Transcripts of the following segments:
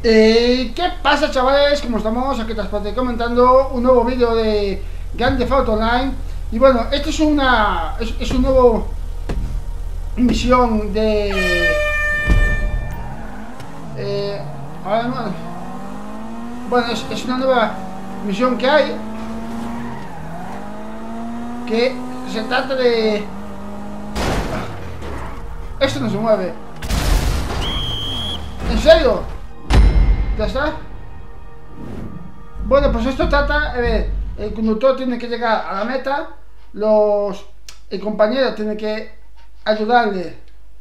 ¿Qué pasa, chavales? ¿Cómo estamos? Aquí te comentando un nuevo vídeo de Grand Theft Auto Online. Y bueno, esto es es un nuevo misión de ahora no, bueno, es una nueva misión que hay, que se trata de... Esto no se mueve. ¿En serio? ¿Ya está? Bueno, pues esto trata, el conductor tiene que llegar a la meta, el compañero tiene que ayudarle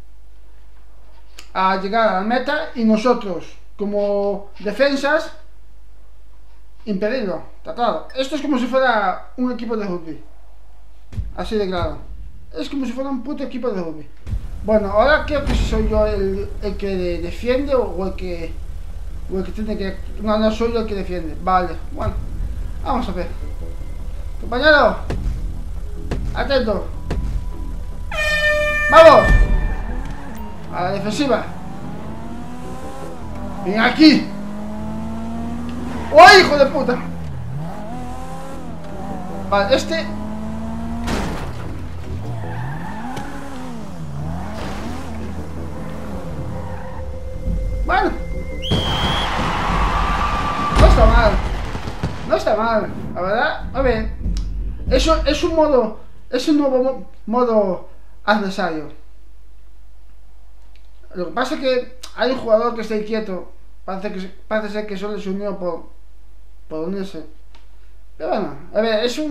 a llegar a la meta y nosotros, como defensas, impedirlo. Está claro. Esto es como si fuera un equipo de rugby. Así de claro. Es como si fuera un puto equipo de rugby. Bueno, ahora creo que soy yo el que defiende o el que tiene que... No, no soy yo el que defiende. Vale, bueno. Vamos a ver. Compañero. Atento. ¡Vamos! A la defensiva. ¡Ven aquí! ¡Oh, hijo de puta! Vale, este... Bueno. No está mal. No está mal, la verdad. A ver. Eso es un modo... Es un nuevo modo adversario. Lo que pasa es que hay un jugador que está inquieto. Parece ser que solo se unió por unirse. Pero bueno, a ver, es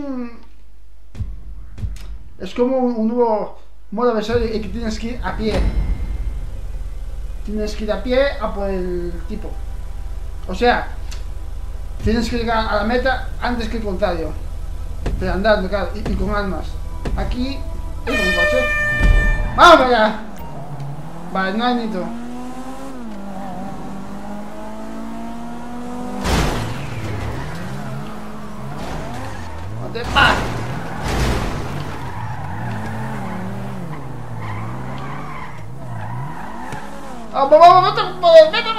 como un nuevo modo adversario y que tienes que ir a pie. Tienes que ir a pie a por el tipo. O sea, tienes que llegar a la meta antes que el contrario. Pero andando, claro, y con armas. Aquí hay un coche. ¡Vamos para allá! Vale, no hay nitro. ¿Dónde va? ¡Vamos, vete!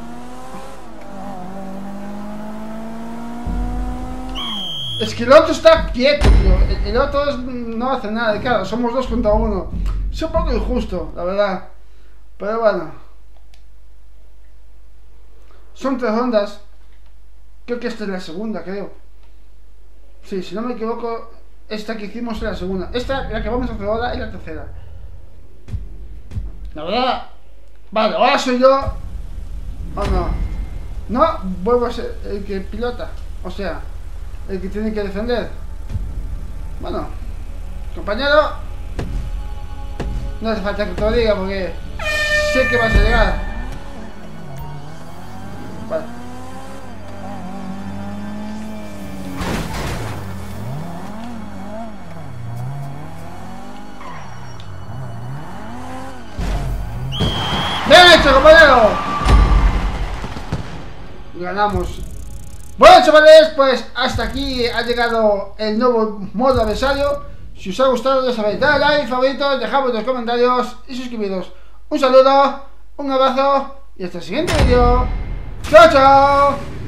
Es que el otro está quieto, tío. El otro no hace nada. Claro, somos 2 contra 1. Es un poco injusto, la verdad. Pero bueno. Son 3 rondas. Creo que esta es la segunda, creo. Sí, si no me equivoco, esta que hicimos es la segunda. Esta, la que vamos a hacer ahora, es la tercera. La verdad. Vale, ahora soy yo. ¿O no? No, vuelvo a ser el que pilota. O sea, el que tiene que defender. Bueno, compañero, no hace falta que te lo diga porque sé que vas a llegar. Vale. ¡Bien hecho, compañero! Ganamos. Bueno, chavales, pues hasta aquí ha llegado el nuevo modo adversario. Si os ha gustado, ya sabéis, dale like, favoritos, dejadme los comentarios y suscribiros. Un saludo, un abrazo y hasta el siguiente vídeo. ¡Chao, chao!